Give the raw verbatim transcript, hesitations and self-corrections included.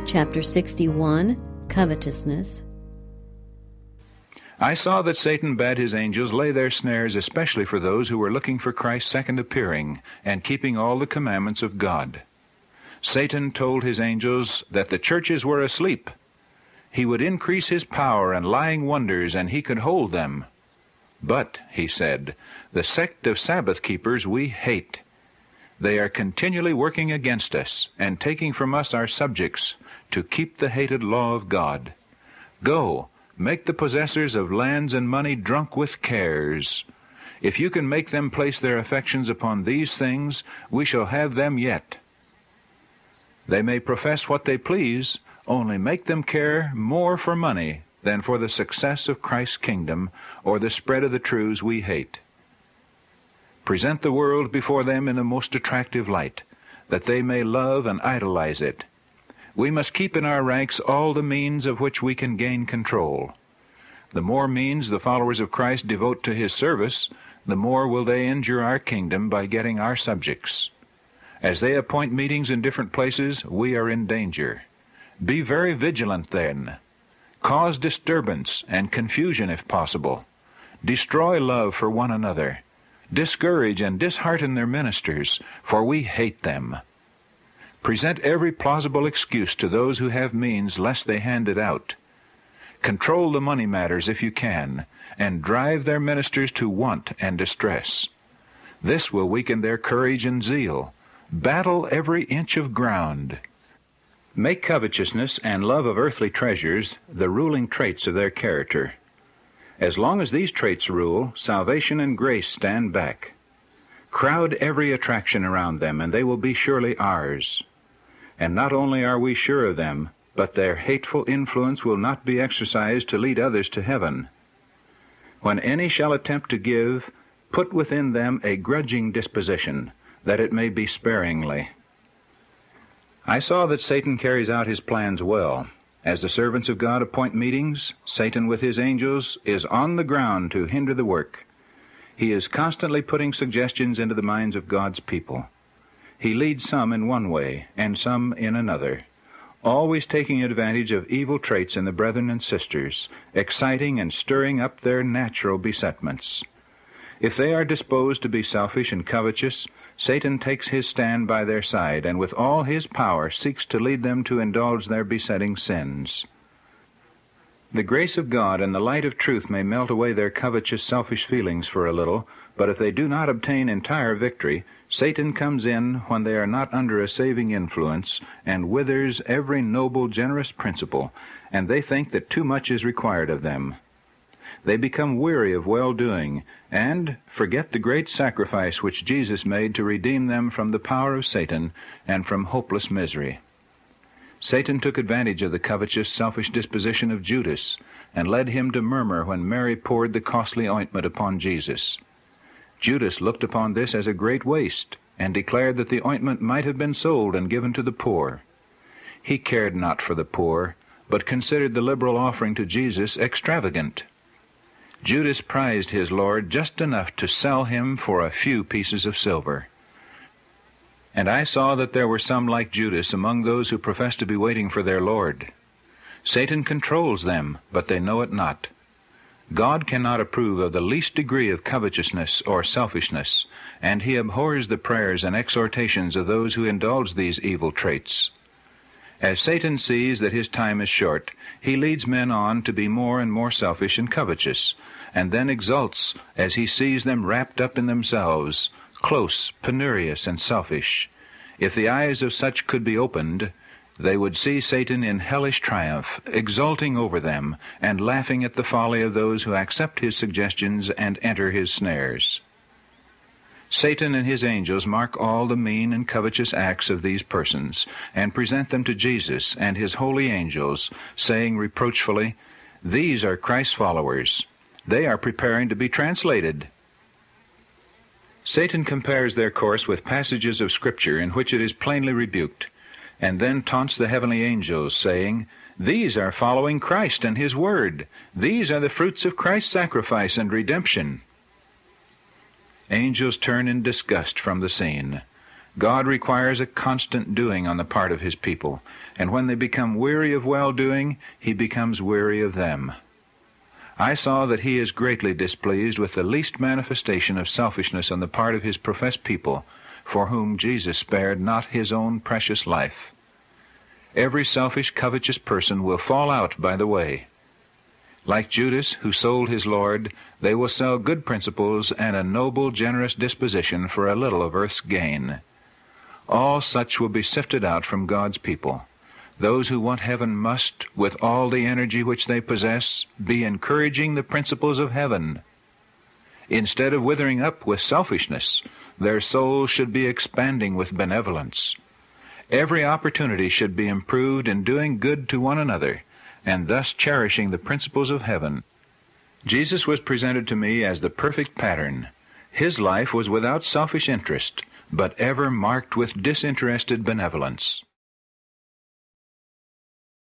Chapter sixty-one, Covetousness. I saw that Satan bade his angels lay their snares especially for those who were looking for Christ's second appearing and keeping all the commandments of God. Satan told his angels that the churches were asleep. He would increase his power and lying wonders, and he could hold them. But, he said, the sect of Sabbath keepers we hate. They are continually working against us and taking from us our subjects to keep the hated law of God. Go, make the possessors of lands and money drunk with cares. If you can make them place their affections upon these things, we shall have them yet. They may profess what they please, only make them care more for money than for the success of Christ's kingdom or the spread of the truths we hate. Present the world before them in a most attractive light, that they may love and idolize it. We must keep in our ranks all the means of which we can gain control. The more means the followers of Christ devote to his service, the more will they injure our kingdom by getting our subjects. As they appoint meetings in different places, we are in danger. Be very vigilant then. Cause disturbance and confusion if possible. Destroy love for one another. Discourage and dishearten their ministers, for we hate them. Present every plausible excuse to those who have means, lest they hand it out. Control the money matters if you can, and drive their ministers to want and distress. This will weaken their courage and zeal. Battle every inch of ground. Make covetousness and love of earthly treasures the ruling traits of their character. As long as these traits rule, salvation and grace stand back. Crowd every attraction around them, and they will be surely ours. And not only are we sure of them, but their hateful influence will not be exercised to lead others to heaven. When any shall attempt to give, put within them a grudging disposition, that it may be sparingly. I saw that Satan carries out his plans well. As the servants of God appoint meetings, Satan with his angels is on the ground to hinder the work. He is constantly putting suggestions into the minds of God's people. He leads some in one way, and some in another, always taking advantage of evil traits in the brethren and sisters, exciting and stirring up their natural besetments. If they are disposed to be selfish and covetous, Satan takes his stand by their side, and with all his power seeks to lead them to indulge their besetting sins. The grace of God and the light of truth may melt away their covetous, selfish feelings for a little, but if they do not obtain entire victory, Satan comes in when they are not under a saving influence, and withers every noble, generous principle, and they think that too much is required of them. They become weary of well-doing, and forget the great sacrifice which Jesus made to redeem them from the power of Satan and from hopeless misery. Satan took advantage of the covetous, selfish disposition of Judas, and led him to murmur when Mary poured the costly ointment upon Jesus. Judas looked upon this as a great waste, and declared that the ointment might have been sold and given to the poor. He cared not for the poor, but considered the liberal offering to Jesus extravagant. Judas prized his Lord just enough to sell him for a few pieces of silver. And I saw that there were some like Judas among those who profess to be waiting for their Lord. Satan controls them, but they know it not. God cannot approve of the least degree of covetousness or selfishness, and he abhors the prayers and exhortations of those who indulge these evil traits. As Satan sees that his time is short, he leads men on to be more and more selfish and covetous, and then exults as he sees them wrapped up in themselves, close, penurious, and selfish. If the eyes of such could be opened, they would see Satan in hellish triumph, exulting over them, and laughing at the folly of those who accept his suggestions and enter his snares. Satan and his angels mark all the mean and covetous acts of these persons, and present them to Jesus and his holy angels, saying reproachfully, "These are Christ's followers. They are preparing to be translated." Satan compares their course with passages of Scripture in which it is plainly rebuked, and then taunts the heavenly angels, saying, "These are following Christ and his word. These are the fruits of Christ's sacrifice and redemption." Angels turn in disgust from the scene. God requires a constant doing on the part of his people, and when they become weary of well-doing, he becomes weary of them. I saw that he is greatly displeased with the least manifestation of selfishness on the part of his professed people, for whom Jesus spared not his own precious life. Every selfish, covetous person will fall out by the way. Like Judas, who sold his Lord, they will sell good principles and a noble, generous disposition for a little of earth's gain. All such will be sifted out from God's people. Those who want heaven must, with all the energy which they possess, be encouraging the principles of heaven. Instead of withering up with selfishness, their souls should be expanding with benevolence. Every opportunity should be improved in doing good to one another, and thus cherishing the principles of heaven. Jesus was presented to me as the perfect pattern. His life was without selfish interest, but ever marked with disinterested benevolence.